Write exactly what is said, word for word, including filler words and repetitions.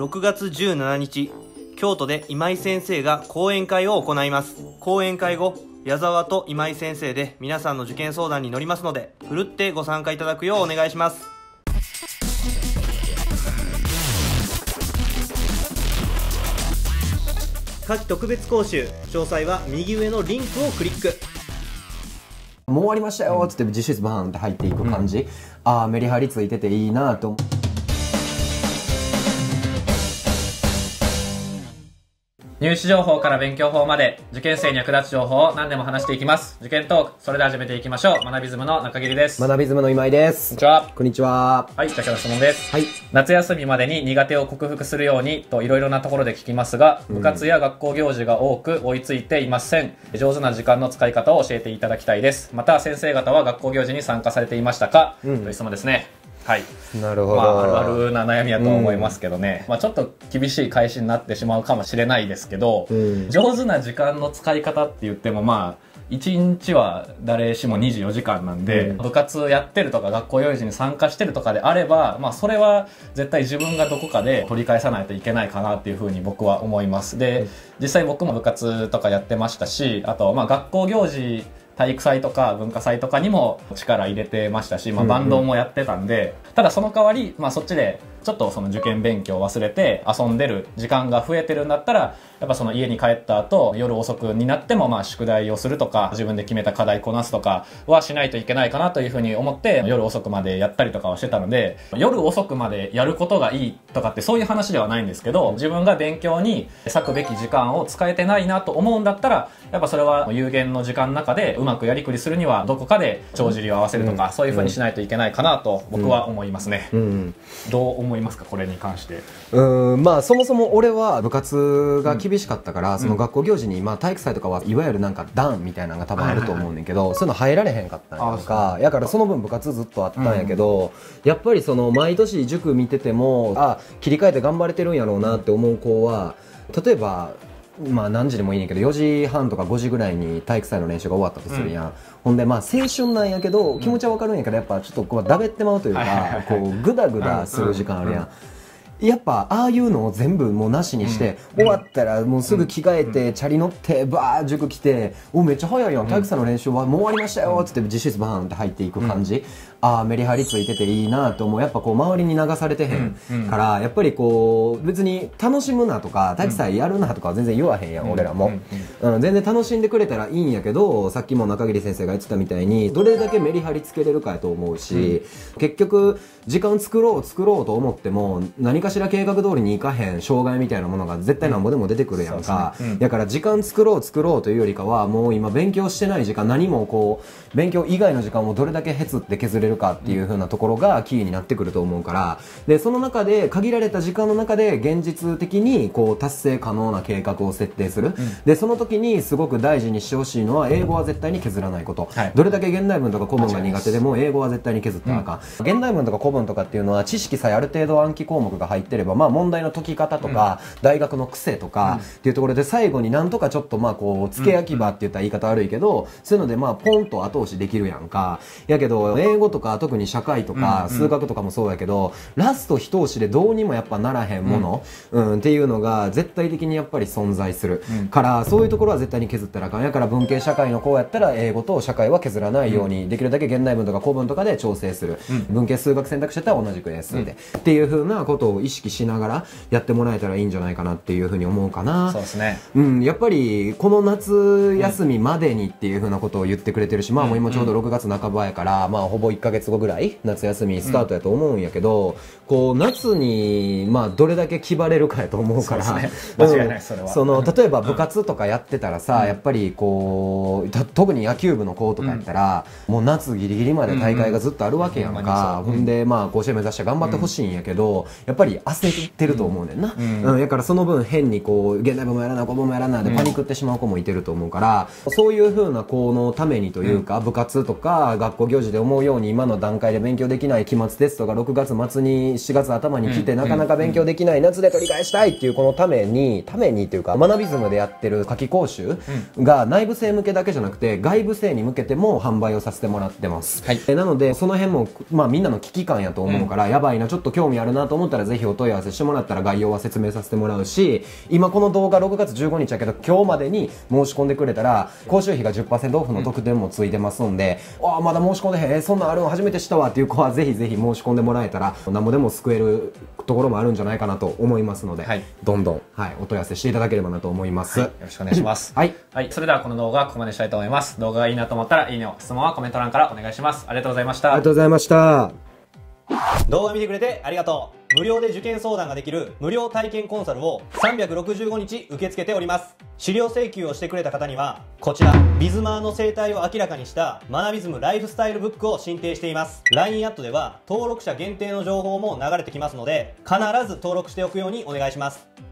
ろくがつじゅうしちにち、京都で今井先生が講演会を行います。講演会後、矢沢と今井先生で皆さんの受験相談に乗りますので、ふるってご参加いただくようお願いします。夏季特別講習、詳細は右上のリンクをクリック。 もう終わりましたよっつって実質バーンって入っていく感じ、うん、ああメリハリついてていいなと。 入試情報から勉強法まで受験生に役立つ情報を何でも話していきます。受験トーク、それでは始めていきましょう。学びズムの中桐です。 学びズムの今井です。 こんにちは。 こんにちは。 はい、じゃあ今日の質問です。 はい。 夏休みまでに苦手を克服するようにといろいろなところで聞きますが、部活や学校行事が多く追いついていません。上手な時間の使い方を教えていただきたいです。また先生方は学校行事に参加されていましたか、うん、という質問ですね。はい、 なるほど。 まあ、あるあるな悩みだと思いますけどね、うん、まあ、ちょっと厳しい返しになってしまうかもしれないですけど、うん、上手な時間の使い方って言ってもまあいちにちは誰しもにじゅうよじかんなんで、うん、部活やってるとか学校行事に参加してるとかであれば、まあ、それは絶対自分がどこかで取り返さないといけないかなっていうふうに僕は思います。で、実際僕も部活とかやってましたし、あとまあ学校行事体育祭とか文化祭とかにも力入れてましたし、まあ、バンドもやってたんで、うんうん、ただその代わり、まあ、そっちでちょっとその受験勉強を忘れて遊んでる時間が増えてるんだったら、やっぱその家に帰った後夜遅くになってもまあ宿題をするとか自分で決めた課題こなすとかはしないといけないかなというふうに思って夜遅くまでやったりとかはしてたので、夜遅くまでやることがいいとかってそういう話ではないんですけど、自分が勉強に割くべき時間を使えてないなと思うんだったら、やっぱそれは有限の時間の中でうまくやりくりするにはどこかで帳尻を合わせるとか、うん、そういうふうにしないといけないかなと僕は思いますね。うんうん、どう思いますか、これに関して。 うーん、まあそもそも俺は部活が厳しかったから、うん、その学校行事に、まあ、体育祭とかはいわゆるなんか団みたいなのが多分あると思うねんけど、はいはいはい、そういうの入られへんかったんやんか。やからその分部活ずっとあったんやけど、うん、やっぱりその毎年塾見てても、あ、切り替えて頑張れてるんやろうなって思う子は、例えばまあ何時でもいいねんけどよじはんとかごじぐらいに体育祭の練習が終わったとするやん、うん、ほんでまあ青春なんやけど気持ちは分かるんやけど、やっぱちょっとこうだべってまうというか、こうグダグダする時間あるやん。やっぱああいうのを全部もうなしにして、うん、終わったらもうすぐ着替えて、うん、チャリ乗ってバー塾来て、おめっちゃ早いやん、体育祭の練習はもう終わりましたよっつって実質バーンって入っていく感じ、うん、ああメリハリついてていいなと思う。やっぱこう周りに流されてへんから、うん、やっぱりこう別に楽しむなとか体育祭やるなとかは全然言わへんやん、うん、俺らも、うん、全然楽しんでくれたらいいんやけど、さっきも中桐先生が言ってたみたいにどれだけメリハリつけれるかやと思うし、うん、結局時間作ろう作ろうと思っても何かしら計画通りにいかへん障害みたいなものが絶対なんぼでも出てくるやんか、うん、だから時間作ろう作ろうというよりかは、もう今勉強してない時間、何もこう勉強以外の時間をどれだけへつって削れるかっていう風なところがキーになってくると思うから、でその中で限られた時間の中で現実的にこう達成可能な計画を設定する、うん、でその時にすごく大事にしてほしいのは英語は絶対に削らないこと、はい、どれだけ現代文とか古文が苦手でも英語は絶対に削ったらあかん、うん、現代文とか古文とかっていうのは知識さえある程度暗記項目が入ってれば、まあ問題の解き方とか、うん、大学の癖とか、うん、っていうところで最後になんとかちょっとまあこう付け焼き場って言ったら言い方悪いけど、うん、そういうのでまあポンと後押しできるやんか。やけど英語とか特に社会とか、うん、数学とかもそうやけど、ラスト一押しでどうにもやっぱならへんもの、うんうん、っていうのが絶対的にやっぱり存在する、うん、からそういうところは絶対に削ったらあかん。やから文系社会の子やったら英語と社会は削らないように、うん、できるだけ現代文とか古文とかで調整する、うん、文系数学選択肢やったら同じく英数で、うん、っていう風なことを意識しながらやってもらえたらいいんじゃないかなっていう風に思うかな。 そうですね、 うん、やっぱりこの夏休みまでにっていう風なことを言ってくれてるし、うん、まあもう今ちょうどろくがつなかばやから、まあほぼいっかげつごぐらい夏休みスタートやと思うんやけど、うん、こう夏にまあどれだけ気張れるかやと思うから、 そうですね、間違いない、それは。 その例えば部活とかやってたらさ、うん、やっぱりこう特に野球部の子とかやったら、うん、もう夏ギリギリまで大会がずっとあるわけやんか、うん、ほんでまあ甲子園目指して頑張ってほしいんやけど、うん、やっぱり焦ってると思うねんな、うんうん、やからその分変にこう現代文もやらない古文もやらないでパニックってしまう子もいてると思うから、うん、そういう風な子のためにというか、うん、部活とか学校行事で思うように今の段階で勉強できない期末テストがろくがつ末にしがつ頭に来て、うん、なかなか勉強できない夏で取り返したいっていうこのためにためにというか学びズムでやってる夏季講習が内部生向けだけじゃなくて外部生に向けても販売をさせてもらってます、はい、なのでその辺も、まあ、みんなの危機感やと思うから、うん、やばいなちょっと興味あるなと思ったらぜひひお問い合わせしてもらったら概要は説明させてもらうし、今この動画ろくがつじゅうごにちやけど、今日までに申し込んでくれたら講習費が じゅっパーセント オフの特典もついてますんで、うん、ああまだ申し込んでへん、えそんなんあるの初めて知ったわっていう子はぜひぜひ申し込んでもらえたら何もでも救えるところもあるんじゃないかなと思いますので、はい、どんどん、はい、お問い合わせしていただければなと思います、はい、 よろしくお願いしますはい、 はい、それではこの動画はここまでしたいと思います。動画がいいなと思ったらいいねを、質問はコメント欄からお願いします。ありがとうございました。 ありがとうございました。 動画見てくれてありがとう。無料で受験相談ができる無料体験コンサルをさんびゃくろくじゅうごにち受け付けております。資料請求をしてくれた方にはこちらビズマーの生態を明らかにした学びズムライフスタイルブックを進呈しています。 ライン アットでは登録者限定の情報も流れてきますので必ず登録しておくようにお願いします。